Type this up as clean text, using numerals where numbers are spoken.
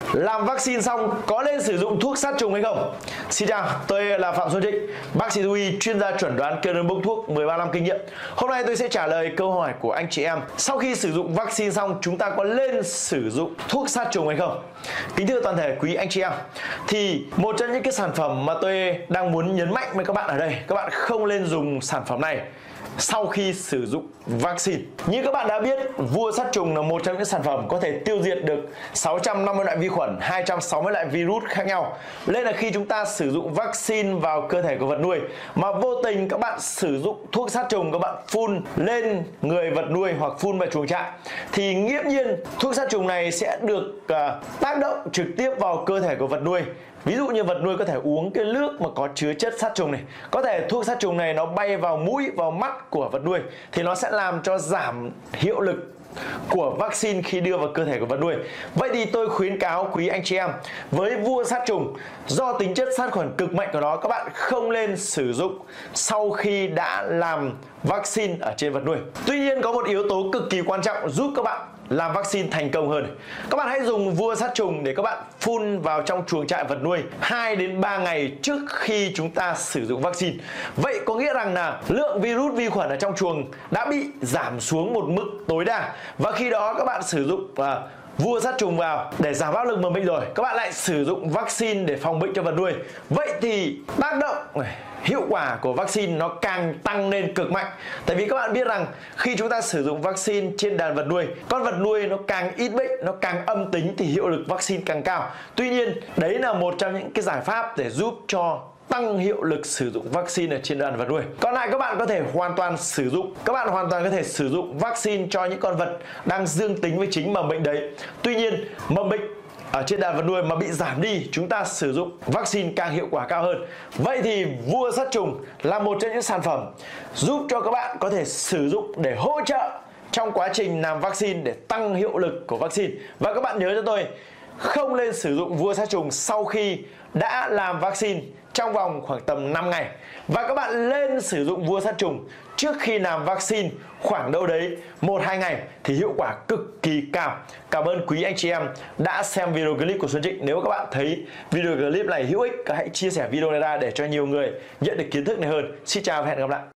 Làm vaccine xong có nên sử dụng thuốc sát trùng hay không? Xin chào, tôi là Phạm Xuân Trịnh, bác sĩ thú y chuyên gia chẩn đoán kê đơn bốc thuốc 13 năm kinh nghiệm. Hôm nay tôi sẽ trả lời câu hỏi của anh chị em. Sau khi sử dụng vaccine xong, chúng ta có nên sử dụng thuốc sát trùng hay không? Kính thưa toàn thể quý anh chị em, thì một trong những cái sản phẩm mà tôi đang muốn nhấn mạnh với các bạn ở đây, các bạn không nên dùng sản phẩm này sau khi sử dụng vaccine. Như các bạn đã biết, vua sát trùng là một trong những sản phẩm có thể tiêu diệt được 650 loại vi khuẩn, 260 loại virus khác nhau. Nên là khi chúng ta sử dụng vaccine vào cơ thể của vật nuôi mà vô tình các bạn sử dụng thuốc sát trùng, các bạn phun lên người vật nuôi hoặc phun vào chuồng trại, thì nghiễm nhiên thuốc sát trùng này sẽ được tác động trực tiếp vào cơ thể của vật nuôi. Ví dụ như vật nuôi có thể uống cái nước mà có chứa chất sát trùng này, có thể thuốc sát trùng này nó bay vào mũi, vào mắt của vật nuôi, thì nó sẽ làm cho giảm hiệu lực của vaccine khi đưa vào cơ thể của vật nuôi. Vậy thì tôi khuyến cáo quý anh chị em, với vua sát trùng, do tính chất sát khuẩn cực mạnh của nó, các bạn không nên sử dụng sau khi đã làm vaccine ở trên vật nuôi. Tuy nhiên có một yếu tố cực kỳ quan trọng giúp các bạn làm vaccine thành công hơn. Các bạn hãy dùng vua sát trùng để các bạn phun vào trong chuồng trại vật nuôi 2 đến 3 ngày trước khi chúng ta sử dụng vaccine. Vậy có nghĩa rằng là lượng virus vi khuẩn ở trong chuồng đã bị giảm xuống một mức tối đa, và khi đó các bạn sử dụng vua sát trùng vào để giảm áp lực mầm bệnh rồi, các bạn lại sử dụng vaccine để phòng bệnh cho vật nuôi. Vậy thì tác động hiệu quả của vaccine nó càng tăng lên cực mạnh. Tại vì các bạn biết rằng khi chúng ta sử dụng vaccine trên đàn vật nuôi, con vật nuôi nó càng ít bệnh, nó càng âm tính thì hiệu lực vaccine càng cao. Tuy nhiên đấy là một trong những cái giải pháp để giúp cho tăng hiệu lực sử dụng vaccine ở trên đàn vật nuôi. Còn lại các bạn có thể hoàn toàn sử dụng vaccine cho những con vật đang dương tính với chính mầm bệnh đấy. Tuy nhiên mầm bệnh ở trên đàn vật nuôi mà bị giảm đi, chúng ta sử dụng vaccine càng hiệu quả cao hơn. Vậy thì vua sát trùng là một trong những sản phẩm giúp cho các bạn có thể sử dụng để hỗ trợ trong quá trình làm vaccine, để tăng hiệu lực của vaccine. Và các bạn nhớ cho tôi, không nên sử dụng vua sát trùng sau khi đã làm vaccine trong vòng khoảng tầm 5 ngày. Và các bạn lên sử dụng vua sát trùng trước khi làm vaccine khoảng đâu đấy 1-2 ngày thì hiệu quả cực kỳ cao. Cảm ơn quý anh chị em đã xem video clip của Xuân Trịnh. Nếu các bạn thấy video clip này hữu ích, hãy chia sẻ video này ra để cho nhiều người nhận được kiến thức này hơn. Xin chào và hẹn gặp lại.